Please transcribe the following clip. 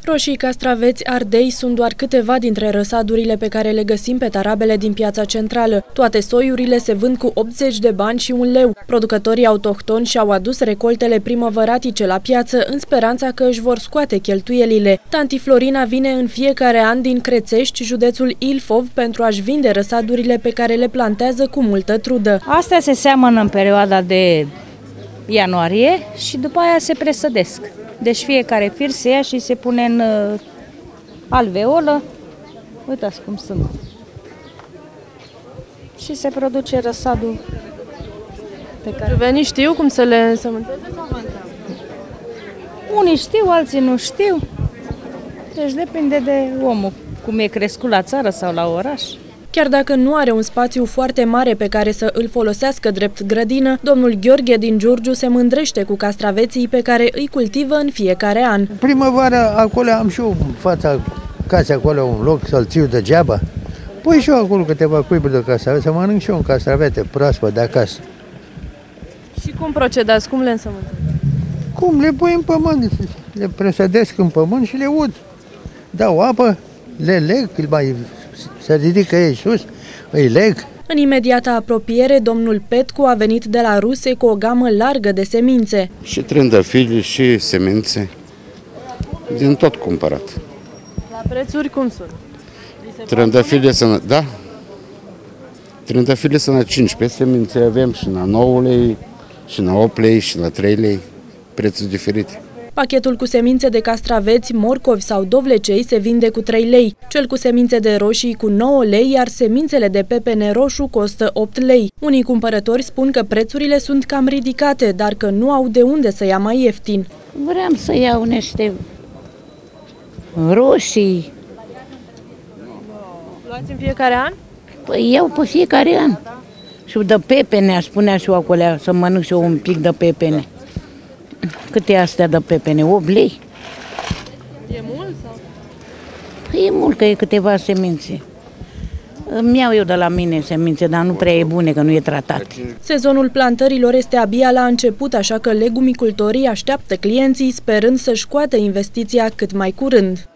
Roșii, castraveți, ardei sunt doar câteva dintre răsadurile pe care le găsim pe tarabele din piața centrală. Toate soiurile se vând cu 80 de bani și 1 leu. Producătorii autohtoni și-au adus recoltele primăvăratice la piață în speranța că își vor scoate cheltuielile. Tanti Florina vine în fiecare an din Crețești, județul Ilfov, pentru a-și vinde răsadurile pe care le plantează cu multă trudă. Astea se seamănă în perioada de ianuarie și după aia se presădesc. Deci fiecare fir se ia și se pune în alveolă. Uitați cum sunt. Și se produce răsadul pe care... Venii știu cum să le însământeze sau vă întreabă? Unii știu, alții nu știu. Deci depinde de omul, cum e crescut la țară sau la oraș. Chiar dacă nu are un spațiu foarte mare pe care să îl folosească drept grădină, domnul Gheorghe din Giurgiu se mândrește cu castraveții pe care îi cultivă în fiecare an. Primăvara acolo am și eu în fața casei acolo un loc să-l țiu degeaba. Pui și eu acolo câteva cuiburi de castraveți, să mănânc și eu un castravete proaspăt de acasă. Și cum procedați? Cum le însământați? Cum? Le pui în pământ, le presădesc în pământ și le ud. Dau apă, le leg, se ridică ei sus, îi leg. În imediată apropiere, domnul Petcu a venit de la Ruse cu o gamă largă de semințe. Și trândăfili și semințe, din tot cumpărat. La prețuri cum sunt? Trândăfile sunt, da? Trândăfile sunt la 15, semințe avem și la 9 lei, și la 8 lei, și la 3 lei, prețuri diferite. Pachetul cu semințe de castraveți, morcovi sau dovlecei se vinde cu 3 lei, cel cu semințe de roșii cu 9 lei, iar semințele de pepene roșu costă 8 lei. Unii cumpărători spun că prețurile sunt cam ridicate, dar că nu au de unde să ia mai ieftin. Vreau să iau niște roșii. Luați în fiecare an? Păi iau pe fiecare an. Și de pepene, aș spunea și eu acolo, să mănânc și eu un pic de pepene. Cât e astea de pepene? 8 lei? E mult sau? Păi e mult, că e câteva semințe. Îmi iau eu de la mine semințe, dar nu prea e bune, că nu e tratat. Sezonul plantărilor este abia la început, așa că legumicultorii așteaptă clienții sperând să-și scoată investiția cât mai curând.